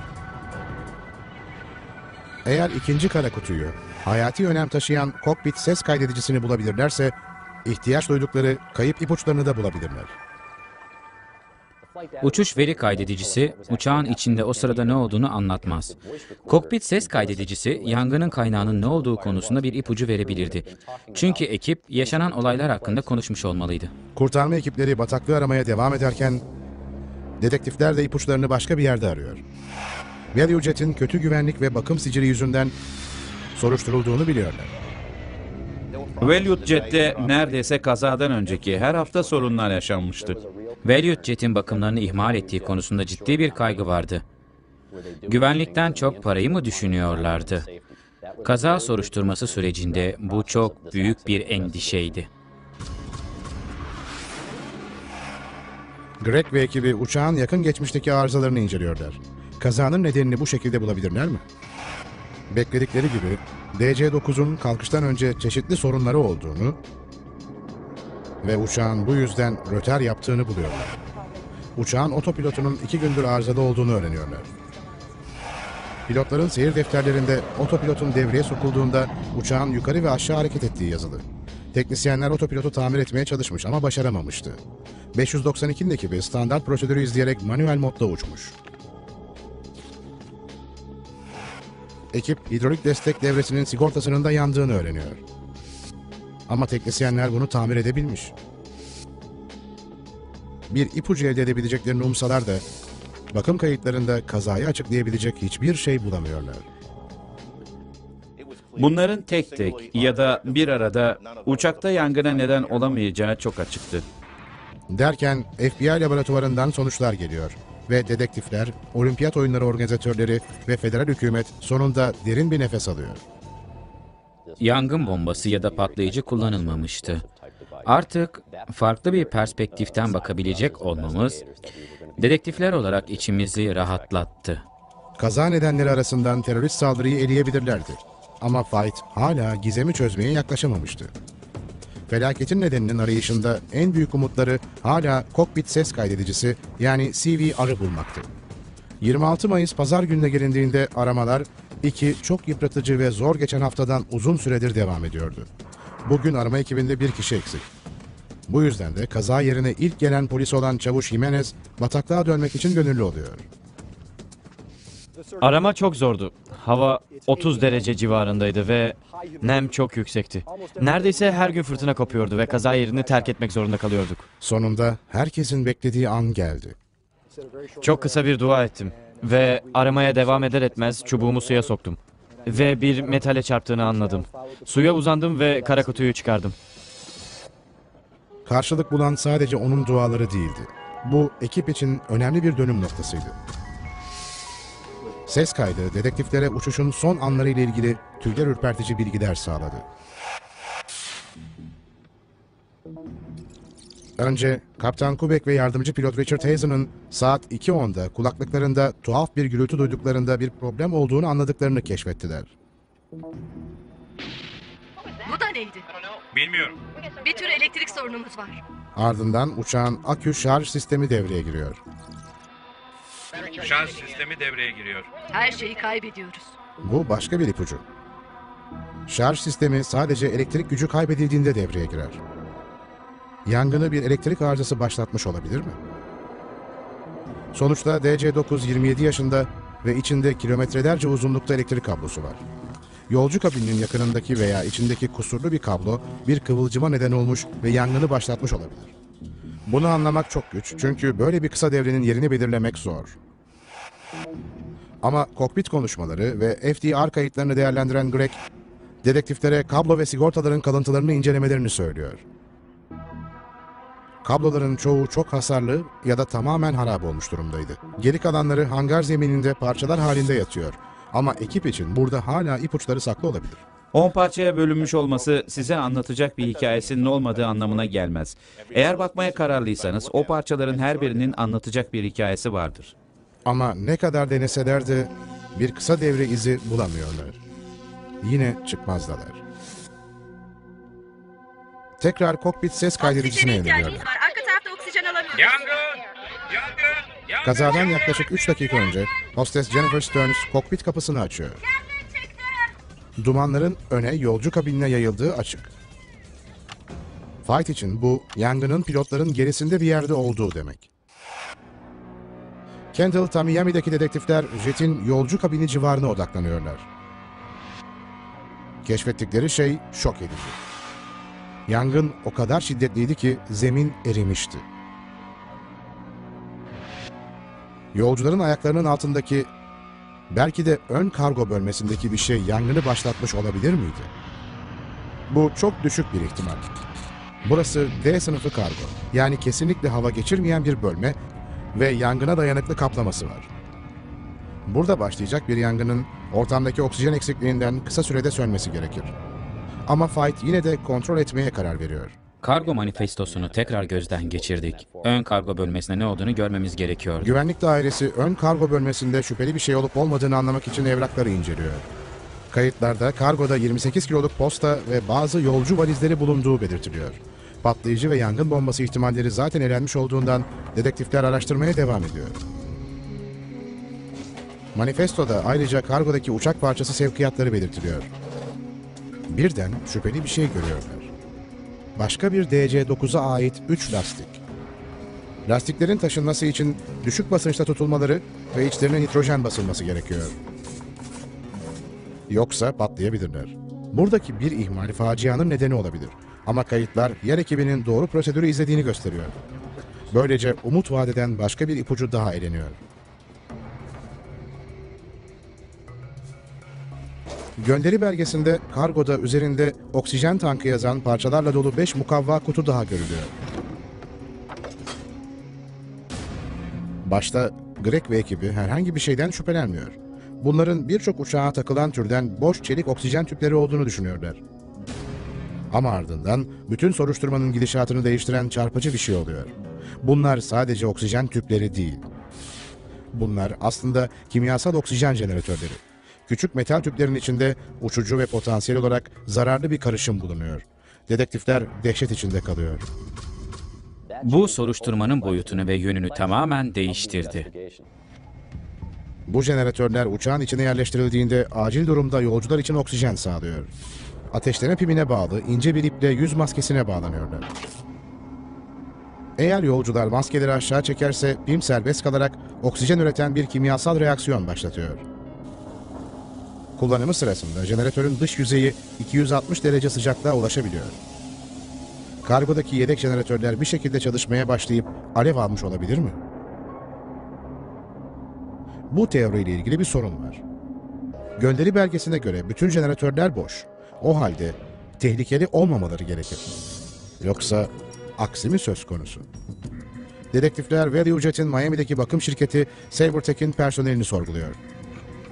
Eğer ikinci kara kutuyu, hayati önem taşıyan kokpit ses kaydedicisini bulabilirlerse, ihtiyaç duydukları kayıp ipuçlarını da bulabilirler. Uçuş veri kaydedicisi uçağın içinde o sırada ne olduğunu anlatmaz. Kokpit ses kaydedicisi yangının kaynağının ne olduğu konusunda bir ipucu verebilirdi. Çünkü ekip yaşanan olaylar hakkında konuşmuş olmalıydı. Kurtarma ekipleri bataklığı aramaya devam ederken, dedektifler de ipuçlarını başka bir yerde arıyor. ValueJet'in kötü güvenlik ve bakım sicili yüzünden soruşturulduğunu biliyorlar. ValueJet'te neredeyse kazadan önceki her hafta sorunlar yaşanmıştı. ValueJet'in bakımlarını ihmal ettiği konusunda ciddi bir kaygı vardı. Güvenlikten çok parayı mı düşünüyorlardı? Kaza soruşturması sürecinde bu çok büyük bir endişeydi. Greg ve ekibi uçağın yakın geçmişteki arızalarını inceliyorlar. Kazanın nedenini bu şekilde bulabilirler mi? Bekledikleri gibi D C dokuzun kalkıştan önce çeşitli sorunları olduğunu ve uçağın bu yüzden röter yaptığını buluyorlar. Uçağın otopilotunun iki gündür arızada olduğunu öğreniyorlar. Pilotların seyir defterlerinde otopilotun devreye sokulduğunda uçağın yukarı ve aşağı hareket ettiği yazılı. Teknisyenler otopilotu tamir etmeye çalışmış ama başaramamıştı. beş yüz doksan ikinin ekibi standart prosedürü izleyerek manuel modda uçmuş. Ekip hidrolik destek devresinin sigortasının da yandığını öğreniyor. Ama teknisyenler bunu tamir edebilmiş. Bir ipucu elde edebileceklerini umsalar da bakım kayıtlarında kazayı açıklayabilecek hiçbir şey bulamıyorlar. Bunların tek tek ya da bir arada uçakta yangına neden olamayacağı çok açıktı. Derken F B I laboratuvarından sonuçlar geliyor ve dedektifler, olimpiyat oyunları organizatörleri ve federal hükümet sonunda derin bir nefes alıyor. Yangın bombası ya da patlayıcı kullanılmamıştı. Artık farklı bir perspektiften bakabilecek olmamız, dedektifler olarak içimizi rahatlattı. Kaza nedenleri arasından terörist saldırıyı eleyebilirlerdi. Ama Fight hala gizemi çözmeye yaklaşamamıştı. Felaketin nedeninin arayışında en büyük umutları hala kokpit ses kaydedicisi yani C V R'ı bulmaktı. yirmi altı Mayıs pazar gününe gelindiğinde aramalar iki çok yıpratıcı ve zor geçen haftadan uzun süredir devam ediyordu. Bugün arama ekibinde bir kişi eksik. Bu yüzden de kaza yerine ilk gelen polis olan Çavuş Jimenez bataklığa dönmek için gönüllü oluyor. Arama çok zordu. Hava otuz derece civarındaydı ve nem çok yüksekti. Neredeyse her gün fırtına kopuyordu ve kaza yerini terk etmek zorunda kalıyorduk. Sonunda herkesin beklediği an geldi. Çok kısa bir dua ettim ve aramaya devam eder etmez çubuğumu suya soktum. Ve bir metale çarptığını anladım. Suya uzandım ve kara kutuyu çıkardım. Karşılık bulan sadece onun duaları değildi. Bu ekip için önemli bir dönüm noktasıydı. Ses kaydı dedektiflere uçuşun son anları ile ilgili tüyler ürpertici bilgiler sağladı. Önce Kaptan Kubek ve yardımcı pilot Richard Hazen'ın saat iki onda kulaklıklarında tuhaf bir gürültü duyduklarında bir problem olduğunu anladıklarını keşfettiler. Bu da neydi? Bilmiyorum. Bir tür elektrik sorunumuz var. Ardından uçağın akü şarj sistemi devreye giriyor. Şarj sistemi devreye giriyor. Her şeyi kaybediyoruz. Bu başka bir ipucu. Şarj sistemi sadece elektrik gücü kaybedildiğinde devreye girer. Yangını bir elektrik arızası başlatmış olabilir mi? Sonuçta D C dokuz yirmi yedi yaşında ve içinde kilometrelerce uzunlukta elektrik kablosu var. Yolcu kabininin yakınındaki veya içindeki kusurlu bir kablo bir kıvılcıma neden olmuş ve yangını başlatmış olabilir. Bunu anlamak çok güç çünkü böyle bir kısa devrenin yerini belirlemek zor. Ama kokpit konuşmaları ve F D R kayıtlarını değerlendiren Greg, dedektiflere kablo ve sigortaların kalıntılarını incelemelerini söylüyor. Kabloların çoğu çok hasarlı ya da tamamen harap olmuş durumdaydı. Geri kalanları hangar zemininde parçalar halinde yatıyor. Ama ekip için burada hala ipuçları saklı olabilir. On parçaya bölünmüş olması size anlatacak bir hikayesinin olmadığı anlamına gelmez. Eğer bakmaya kararlıysanız o parçaların her birinin anlatacak bir hikayesi vardır. Ama ne kadar deneseler de bir kısa devre izi bulamıyorlar. Yine çıkmazdalar. Tekrar kokpit ses kaydedicisine yeniliyorlar. Arka tarafta oksijen alamıyoruz. Yangın! Yangın! Yangın! Kazadan yaklaşık üç dakika önce hostes Jennifer Stearns kokpit kapısını açıyor. Dumanların öne yolcu kabinine yayıldığı açık. Fight için bu yangının pilotların gerisinde bir yerde olduğu demek. Kendall, Tamiyami'deki dedektifler jetin yolcu kabini civarına odaklanıyorlar. Keşfettikleri şey şok edici. Yangın o kadar şiddetliydi ki zemin erimişti. Yolcuların ayaklarının altındaki, belki de ön kargo bölmesindeki bir şey yangını başlatmış olabilir miydi? Bu çok düşük bir ihtimal. Burası D sınıfı kargo, yani kesinlikle hava geçirmeyen bir bölme ve yangına dayanıklı kaplaması var. Burada başlayacak bir yangının ortamdaki oksijen eksikliğinden kısa sürede sönmesi gerekir. Ama Fight yine de kontrol etmeye karar veriyor. Kargo manifestosunu tekrar gözden geçirdik. Ön kargo bölmesinde ne olduğunu görmemiz gerekiyordu. Güvenlik dairesi ön kargo bölmesinde şüpheli bir şey olup olmadığını anlamak için evrakları inceliyor. Kayıtlarda kargoda yirmi sekiz kiloluk posta ve bazı yolcu valizleri bulunduğu belirtiliyor. Patlayıcı ve yangın bombası ihtimalleri zaten elenmiş olduğundan dedektifler araştırmaya devam ediyor. Manifestoda ayrıca kargodaki uçak parçası sevkiyatları belirtiliyor. Birden şüpheli bir şey görüyorlar. Başka bir D C dokuza ait üç lastik. Lastiklerin taşınması için düşük basınçta tutulmaları ve içlerine nitrojen basılması gerekiyor. Yoksa patlayabilirler. Buradaki bir ihmal facianın nedeni olabilir. Ama kayıtlar yer ekibinin doğru prosedürü izlediğini gösteriyor. Böylece umut vadeden başka bir ipucu daha eleniyor. Gönderi belgesinde kargoda üzerinde oksijen tankı yazan parçalarla dolu beş mukavva kutu daha görülüyor. Başta Greg ve ekibi herhangi bir şeyden şüphelenmiyor. Bunların birçok uçağa takılan türden boş çelik oksijen tüpleri olduğunu düşünüyorlar. Ama ardından bütün soruşturmanın gidişatını değiştiren çarpıcı bir şey oluyor. Bunlar sadece oksijen tüpleri değil. Bunlar aslında kimyasal oksijen jeneratörleri. Küçük metal tüplerin içinde uçucu ve potansiyel olarak zararlı bir karışım bulunuyor. Dedektifler dehşet içinde kalıyor. Bu soruşturmanın boyutunu ve yönünü tamamen değiştirdi. Bu jeneratörler uçağın içine yerleştirildiğinde acil durumda yolcular için oksijen sağlıyor. Ateşleme pimine bağlı ince bir iple yüz maskesine bağlanıyorlar. Eğer yolcular maskeleri aşağı çekerse pim serbest kalarak oksijen üreten bir kimyasal reaksiyon başlatıyor. Kullanımı sırasında jeneratörün dış yüzeyi iki yüz altmış derece sıcaklığa ulaşabiliyor. Kargodaki yedek jeneratörler bir şekilde çalışmaya başlayıp alev almış olabilir mi? Bu teoriyle ilgili bir sorun var. Gönderi belgesine göre bütün jeneratörler boş. O halde tehlikeli olmamaları gerekir. Yoksa aksi mi söz konusu? Dedektifler ValueJet'in Miami'deki bakım şirketi SaberTech'in personelini sorguluyor.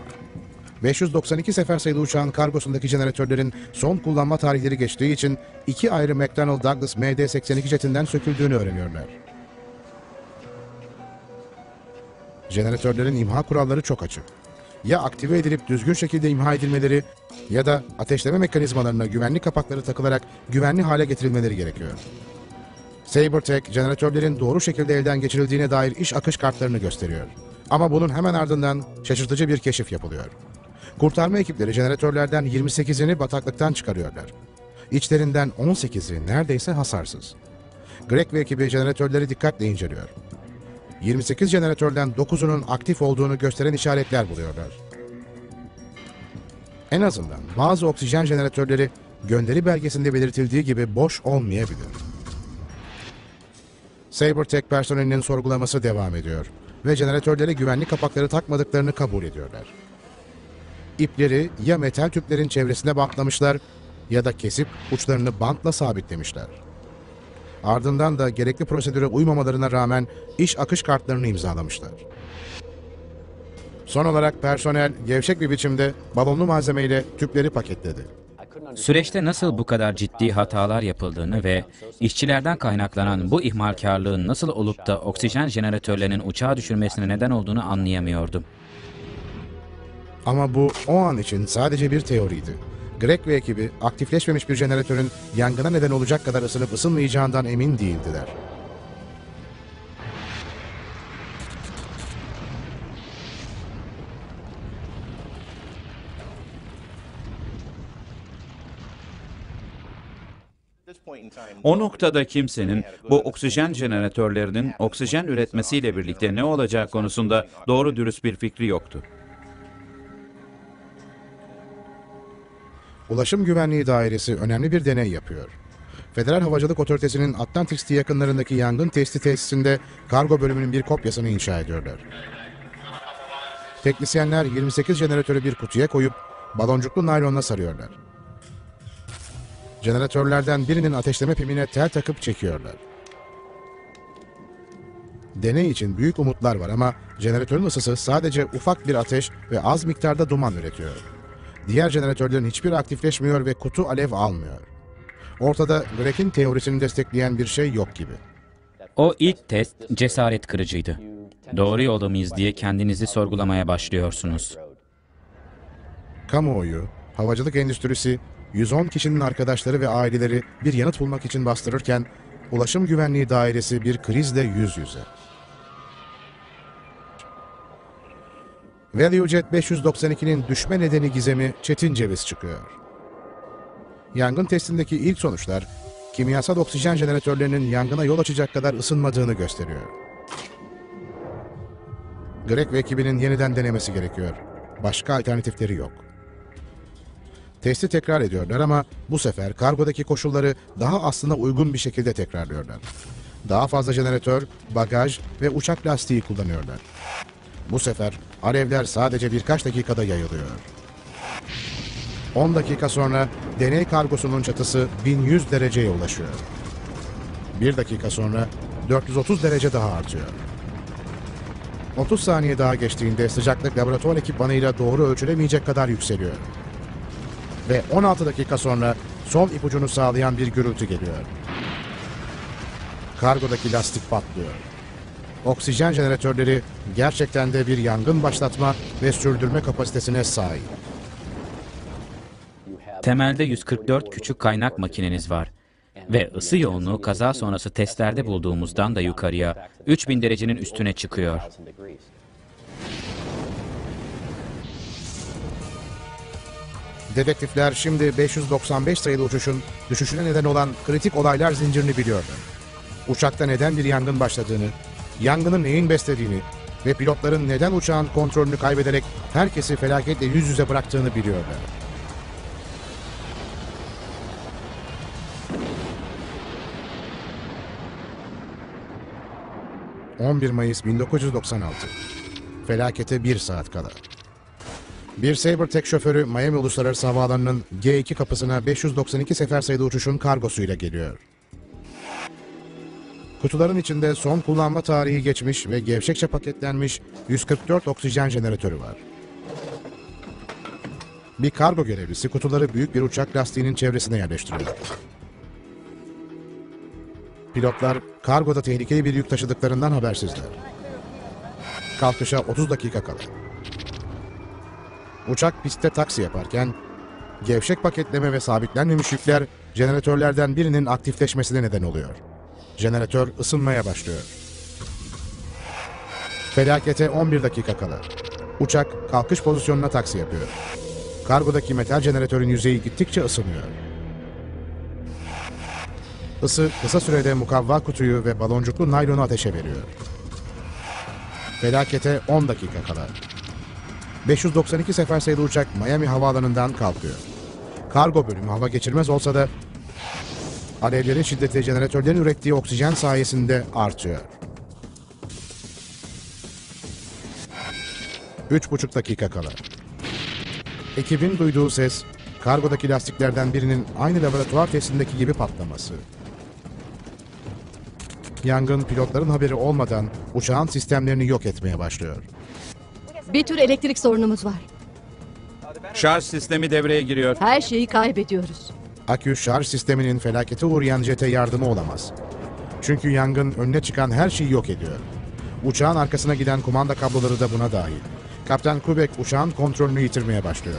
beş yüz doksan iki sefer sayılı uçağın kargosundaki jeneratörlerin son kullanma tarihleri geçtiği için iki ayrı McDonnell Douglas M D seksen iki jetinden söküldüğünü öğreniyorlar. Jeneratörlerin imha kuralları çok açık. Ya aktive edilip düzgün şekilde imha edilmeleri ya da ateşleme mekanizmalarına güvenlik kapakları takılarak güvenli hale getirilmeleri gerekiyor. SaberTech, jeneratörlerin doğru şekilde elden geçirildiğine dair iş akış kartlarını gösteriyor. Ama bunun hemen ardından şaşırtıcı bir keşif yapılıyor. Kurtarma ekipleri jeneratörlerden yirmi sekizini bataklıktan çıkarıyorlar. İçlerinden on sekizi neredeyse hasarsız. Greg ve ekibi jeneratörleri dikkatle inceliyor. yirmi sekiz jeneratörden dokuzunun aktif olduğunu gösteren işaretler buluyorlar. En azından bazı oksijen jeneratörleri gönderi belgesinde belirtildiği gibi boş olmayabilir. SaberTech personelinin sorgulaması devam ediyor ve jeneratörlere güvenlik kapakları takmadıklarını kabul ediyorlar. İpleri ya metal tüplerin çevresine bantlamışlar ya da kesip uçlarını bantla sabitlemişler. Ardından da gerekli prosedüre uymamalarına rağmen iş akış kartlarını imzalamışlar. Son olarak personel gevşek bir biçimde balonlu malzemeyle tüpleri paketledi. Süreçte nasıl bu kadar ciddi hatalar yapıldığını ve işçilerden kaynaklanan bu ihmalkarlığın nasıl olup da oksijen jeneratörlerinin uçağı düşürmesine neden olduğunu anlayamıyordum. Ama bu o an için sadece bir teoriydi. Greg ve ekibi aktifleşmemiş bir jeneratörün yangına neden olacak kadar ısınıp ısınmayacağından emin değildiler. O noktada kimsenin bu oksijen jeneratörlerinin oksijen üretmesiyle birlikte ne olacağı konusunda doğru dürüst bir fikri yoktu. Ulaşım Güvenliği Dairesi önemli bir deney yapıyor. Federal Havacılık Otoritesi'nin Atlantic City yakınlarındaki yangın testi tesisinde kargo bölümünün bir kopyasını inşa ediyorlar. Teknisyenler yirmi sekiz jeneratörü bir kutuya koyup baloncuklu naylonla sarıyorlar. Jeneratörlerden birinin ateşleme pimine tel takıp çekiyorlar. Deney için büyük umutlar var ama jeneratörün ısısı sadece ufak bir ateş ve az miktarda duman üretiyor. Diğer jeneratörlerin hiçbiri aktifleşmiyor ve kutu alev almıyor. Ortada Greg'in teorisini destekleyen bir şey yok gibi. O ilk test cesaret kırıcıydı. Doğru yolda mıyız diye kendinizi sorgulamaya başlıyorsunuz. Kamuoyu, havacılık endüstrisi, yüz on kişinin arkadaşları ve aileleri bir yanıt bulmak için bastırırken, Ulaşım Güvenliği Dairesi bir krizle yüz yüze. ValueJet beş yüz doksan ikinin düşme nedeni gizemi çetin ceviz çıkıyor. Yangın testindeki ilk sonuçlar, kimyasal oksijen jeneratörlerinin yangına yol açacak kadar ısınmadığını gösteriyor. Greg ve ekibinin yeniden denemesi gerekiyor. Başka alternatifleri yok. Testi tekrar ediyorlar ama bu sefer kargodaki koşulları daha aslına uygun bir şekilde tekrarlıyorlar. Daha fazla jeneratör, bagaj ve uçak lastiği kullanıyorlar. Bu sefer alevler sadece birkaç dakikada yayılıyor. on dakika sonra deney kargosunun çatısı bin yüz dereceye ulaşıyor. bir dakika sonra dört yüz otuz derece daha artıyor. otuz saniye daha geçtiğinde sıcaklık laboratuvar ekipmanıyla doğru ölçülemeyecek kadar yükseliyor. Ve on altı dakika sonra son ipucunu sağlayan bir gürültü geliyor. Kargodaki lastik patlıyor. Oksijen jeneratörleri gerçekten de bir yangın başlatma ve sürdürme kapasitesine sahip. Temelde yüz kırk dört küçük kaynak makineniz var. Ve ısı yoğunluğu kaza sonrası testlerde bulduğumuzdan da yukarıya üç bin derecenin üstüne çıkıyor. Dedektifler şimdi beş yüz doksan beş sayılı uçuşun düşüşüne neden olan kritik olaylar zincirini biliyorlar. Uçakta neden bir yangın başladığını, yangının neyin beslediğini ve pilotların neden uçağın kontrolünü kaybederek herkesi felaketle yüz yüze bıraktığını biliyorlar. on bir Mayıs bin dokuz yüz doksan altı. Felakete bir saat kala. Bir SaberTech şoförü Miami Uluslararası Havaalanı'nın G iki kapısına beş yüz doksan iki sefer sayılı uçuşun kargosuyla geliyor. Kutuların içinde son kullanma tarihi geçmiş ve gevşekçe paketlenmiş yüz kırk dört oksijen jeneratörü var. Bir kargo görevlisi kutuları büyük bir uçak lastiğinin çevresine yerleştiriyor. Pilotlar kargoda tehlikeli bir yük taşıdıklarından habersizler. Kalkışa otuz dakika kala. Uçak pistte taksi yaparken gevşek paketleme ve sabitlenmemiş yükler jeneratörlerden birinin aktifleşmesine neden oluyor. Jeneratör ısınmaya başlıyor. Felakete on bir dakika kala. Uçak kalkış pozisyonuna taksi yapıyor. Kargodaki metal jeneratörün yüzeyi gittikçe ısınıyor. Isı kısa sürede mukavva kutuyu ve baloncuklu naylonu ateşe veriyor. Felakete on dakika kala. beş yüz doksan iki sefer sayılı uçak Miami havaalanından kalkıyor. Kargo bölümü hava geçirmez olsa da alevlerin şiddeti jeneratörlerin ürettiği oksijen sayesinde artıyor. Üç buçuk dakika kala. Ekibin duyduğu ses, kargodaki lastiklerden birinin aynı laboratuvar testindeki gibi patlaması. Yangın pilotların haberi olmadan uçağın sistemlerini yok etmeye başlıyor. Bir tür elektrik sorunumuz var. Şarj sistemi devreye giriyor. Her şeyi kaybediyoruz. Akü şarj sisteminin felakete uğrayan jete yardımı olamaz. Çünkü yangın önüne çıkan her şeyi yok ediyor. Uçağın arkasına giden kumanda kabloları da buna dahil. Kaptan Kubek uçağın kontrolünü yitirmeye başlıyor.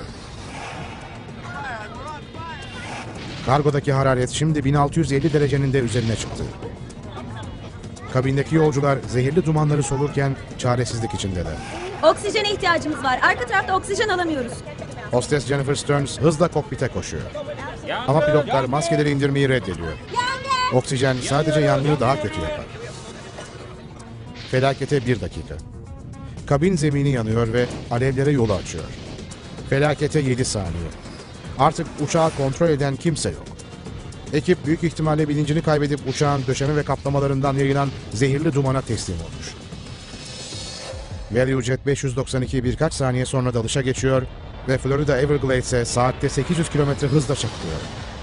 Kargodaki hararet şimdi bin altı yüz elli derecenin de üzerine çıktı. Kabindeki yolcular zehirli dumanları solurken çaresizlik içindeler. Oksijene ihtiyacımız var. Arka tarafta oksijen alamıyoruz. Hostes Jennifer Stearns hızla kokpite koşuyor. Ama pilotlar maskeleri indirmeyi reddediyor. Oksijen sadece yangını daha kötü yapar. Felakete bir dakika. Kabin zemini yanıyor ve alevlere yolu açıyor. Felakete yedi saniye. Artık uçağı kontrol eden kimse yok. Ekip büyük ihtimalle bilincini kaybedip uçağın döşeme ve kaplamalarından yayılan zehirli dumana teslim olmuş. ValueJet beş yüz doksan iki birkaç saniye sonra dalışa geçiyor ve Florida Everglades'e saatte sekiz yüz kilometre hızla çakılıyor.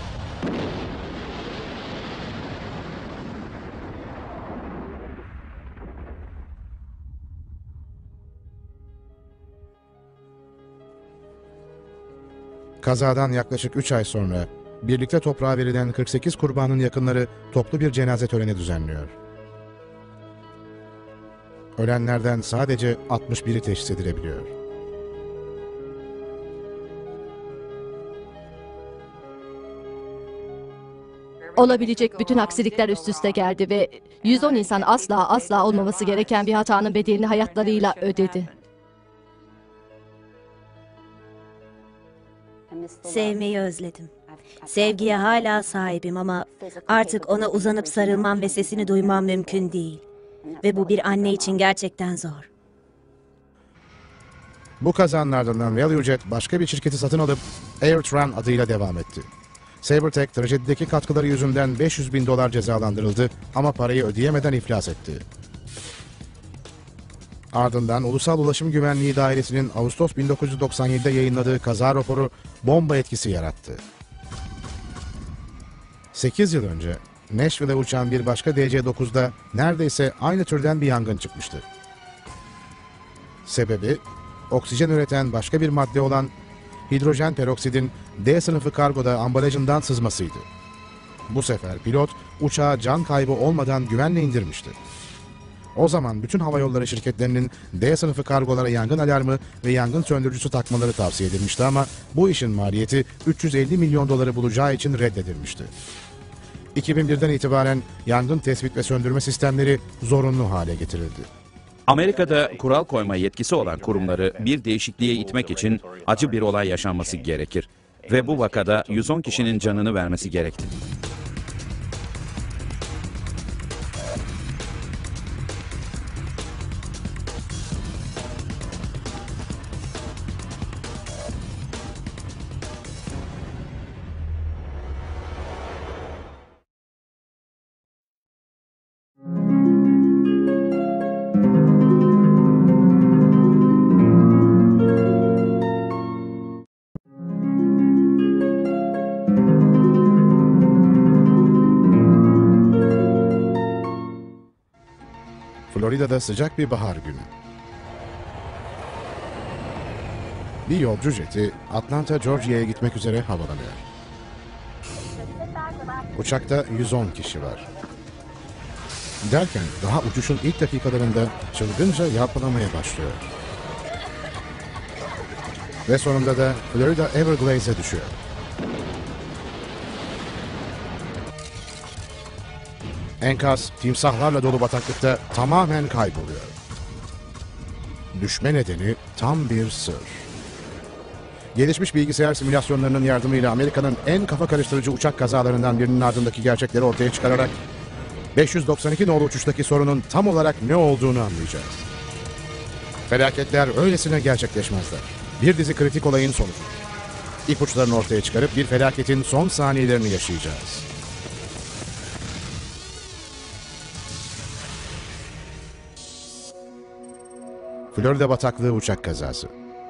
Kazadan yaklaşık üç ay sonra birlikte toprağa verilen kırk sekiz kurbanın yakınları toplu bir cenaze töreni düzenliyor. Ölenlerden sadece altmış biri teşhis edilebiliyor. Olabilecek bütün aksilikler üst üste geldi ve yüz on insan asla asla olmaması gereken bir hatanın bedelini hayatlarıyla ödedi. Sevmeyi özledim. Sevgiye hala sahibim ama artık ona uzanıp sarılmam ve sesini duymam mümkün değil. Ve bu bir anne için gerçekten zor. Bu kazanın ardından ValueJet başka bir şirketi satın alıp AirTran adıyla devam etti. SaberTech trajedideki katkıları yüzünden beş yüz bin dolar cezalandırıldı ama parayı ödeyemeden iflas etti. Ardından Ulusal Ulaşım Güvenliği Dairesi'nin Ağustos bin dokuz yüz doksan yedide yayınladığı kaza raporu bomba etkisi yarattı. sekiz yıl önce Nashville'e uçan bir başka D C dokuzda neredeyse aynı türden bir yangın çıkmıştı. Sebebi, oksijen üreten başka bir madde olan hidrojen peroksidin D sınıfı kargoda ambalajından sızmasıydı. Bu sefer pilot uçağı can kaybı olmadan güvenle indirmişti. O zaman bütün havayolları şirketlerinin D sınıfı kargolara yangın alarmı ve yangın söndürücüsü takmaları tavsiye edilmişti ama bu işin maliyeti üç yüz elli milyon doları bulacağı için reddedilmişti. iki bin birden itibaren yangın tespit ve söndürme sistemleri zorunlu hale getirildi. Amerika'da kural koyma yetkisi olan kurumları bir değişikliğe itmek için acı bir olay yaşanması gerekir. Ve bu vakada yüz on kişinin canını vermesi gerekti. Florida'da sıcak bir bahar günü. Bir yolcu jeti Atlanta, Georgia'ya gitmek üzere havalanıyor. Uçakta yüz on kişi var. Derken daha uçuşun ilk dakikalarında çılgınca yalpalamaya başlıyor. Ve sonunda da Florida Everglades'e düşüyor. Enkaz timsahlarla dolu bataklıkta tamamen kayboluyor. Düşme nedeni tam bir sır. Gelişmiş bilgisayar simülasyonlarının yardımıyla Amerika'nın en kafa karıştırıcı uçak kazalarından birinin ardındaki gerçekleri ortaya çıkararak beş yüz doksan iki nolu uçuştaki sorunun tam olarak ne olduğunu anlayacağız. Felaketler öylesine gerçekleşmezler. Bir dizi kritik olayın sonucu. İpuçlarını ortaya çıkarıp bir felaketin son saniyelerini yaşayacağız. Florida bataklığı uçak kazası.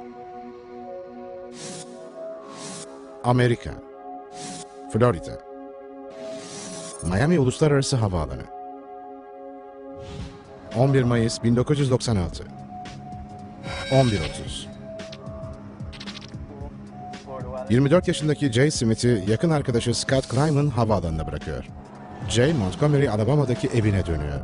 Amerika, Florida, Miami Uluslararası Havaalanı. on bir Mayıs bin dokuz yüz doksan altı, on bir otuz. yirmi dört yaşındaki Jay Smith'i yakın arkadaşı Scott Kleiman havaalanına bırakıyor. Jay, Montgomery, Alabama'daki evine dönüyor.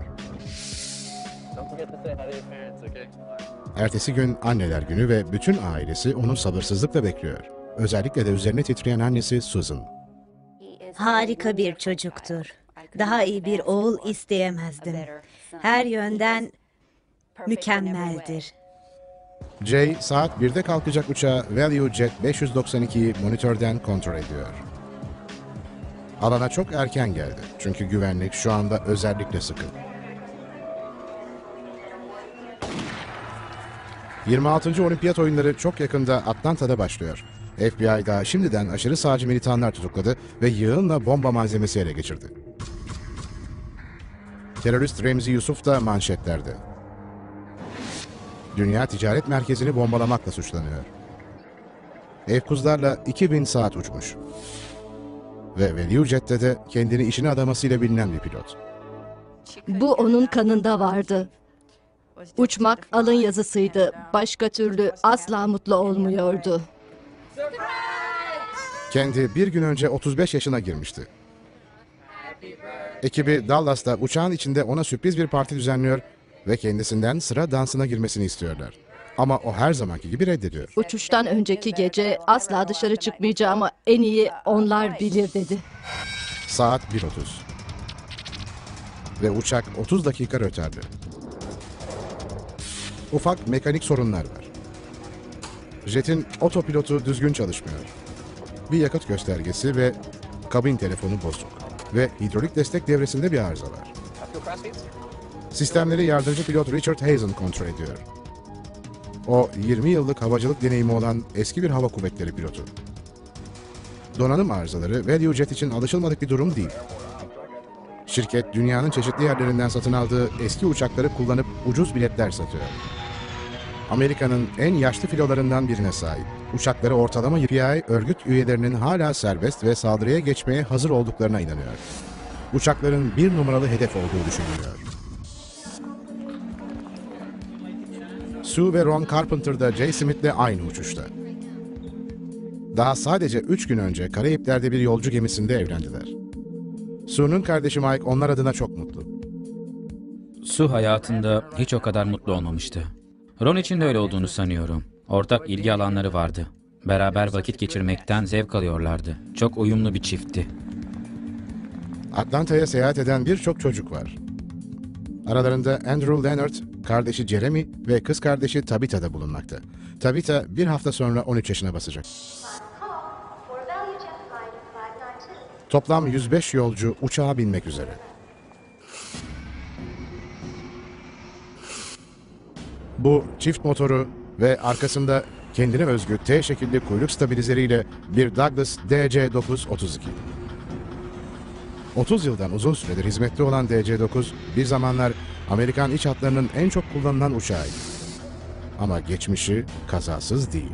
Ertesi gün Anneler Günü ve bütün ailesi onu sabırsızlıkla bekliyor. Özellikle de üzerine titreyen annesi Susan. Harika bir çocuktur. Daha iyi bir oğul isteyemezdim. Her yönden mükemmeldir. Jay, saat birde kalkacak uçağı Value Jet beş yüz doksan ikiyi monitörden kontrol ediyor. Alana çok erken geldi. Çünkü güvenlik şu anda özellikle sıkı. yirmi altıncı Olimpiyat oyunları çok yakında Atlanta'da başlıyor. F B I da şimdiden aşırı sağcı militanlar tutukladı ve yığınla bomba malzemesi ele geçirdi. Terörist Remzi Yusuf da manşetlerde. Dünya Ticaret Merkezi'ni bombalamakla suçlanıyor. F-Kuzlarla iki bin saat uçmuş. Ve Value Jet'te de kendini işine adamasıyla bilinen bir pilot. Bu onun kanında vardı. Uçmak alın yazısıydı. Başka türlü asla mutlu olmuyordu. Kendi bir gün önce otuz beş yaşına girmişti. Ekibi Dallas'ta uçağın içinde ona sürpriz bir parti düzenliyor ve kendisinden sıra dansına girmesini istiyorlar. Ama o her zamanki gibi reddediyor. Uçuştan önceki gece asla dışarı çıkmayacağımı en iyi onlar bilir dedi. Saat bir otuz. Ve uçak otuz dakika rötarlı. Ufak mekanik sorunlar var. Jet'in otopilotu düzgün çalışmıyor. Bir yakıt göstergesi ve kabin telefonu bozuk. Ve hidrolik destek devresinde bir arıza var. Sistemleri yardımcı pilot Richard Hazen kontrol ediyor. O yirmi yıllık havacılık deneyimi olan eski bir hava kuvvetleri pilotu. Donanım arızaları Value Jet için alışılmadık bir durum değil. Şirket dünyanın çeşitli yerlerinden satın aldığı eski uçakları kullanıp ucuz biletler satıyor. Amerika'nın en yaşlı filolarından birine sahip. Uçakları ortalama F B I örgüt üyelerinin hala serbest ve saldırıya geçmeye hazır olduklarına inanıyor. Uçakların bir numaralı hedef olduğu düşünülüyor. Sue ve Ron Carpenter da Jay Smith'le aynı uçuşta. Daha sadece üç gün önce Karayipler'de bir yolcu gemisinde evlendiler. Sue'nun kardeşi Mike onlar adına çok mutlu. Sue hayatında hiç o kadar mutlu olmamıştı. Ron için de öyle olduğunu sanıyorum. Ortak ilgi alanları vardı. Beraber vakit geçirmekten zevk alıyorlardı. Çok uyumlu bir çiftti. Atlanta'ya seyahat eden birçok çocuk var. Aralarında Andrew Leonard, kardeşi Jeremy ve kız kardeşi Tabitha da bulunmakta. Tabitha bir hafta sonra on üç yaşına basacak. Toplam yüz beş yolcu uçağa binmek üzere. Bu çift motoru ve arkasında kendine özgü T şekilli kuyruk stabilizeriyle bir Douglas D C dokuz otuz iki. otuz yıldan uzun süredir hizmette olan D C dokuz bir zamanlar Amerikan iç hatlarının en çok kullanılan uçağıydı. Ama geçmişi kazasız değil.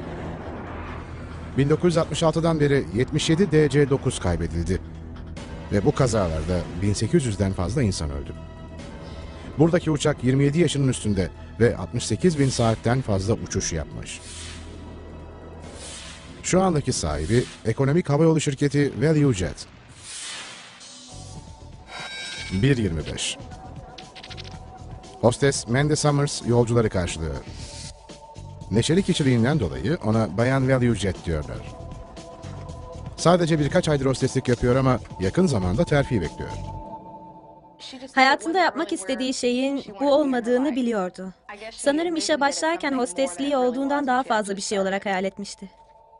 bin dokuz yüz altmış altıdan beri yetmiş yedi D C dokuz kaybedildi ve bu kazalarda bin sekiz yüzden fazla insan öldü. Buradaki uçak yirmi yedi yaşının üstünde ve altmış sekiz bin saatten fazla uçuş yapmış. Şu andaki sahibi ekonomik havayolu şirketi ValueJet. bir yirmi beş. Hostes Mandy Summers yolcuları karşılıyor. Neşeli kişiliğinden dolayı ona Bayan ValueJet diyorlar. Sadece birkaç aydır hosteslik yapıyor ama yakın zamanda terfi bekliyor. Hayatında yapmak istediği şeyin bu olmadığını biliyordu. Sanırım işe başlarken hostesliği olduğundan daha fazla bir şey olarak hayal etmişti.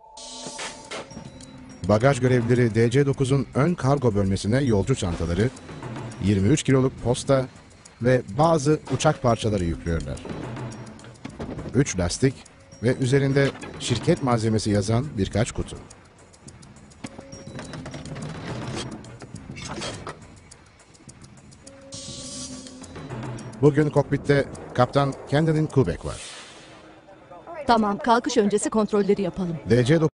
Bagaj görevlileri D C dokuzun ön kargo bölmesine yolcu çantaları, yirmi üç kiloluk posta ve bazı uçak parçaları yüklüyorlar. üç lastik ve üzerinde şirket malzemesi yazan birkaç kutu. Bugün kokpitte Kaptan Kendall'in Kubek var. Tamam, kalkış öncesi kontrolleri yapalım. D C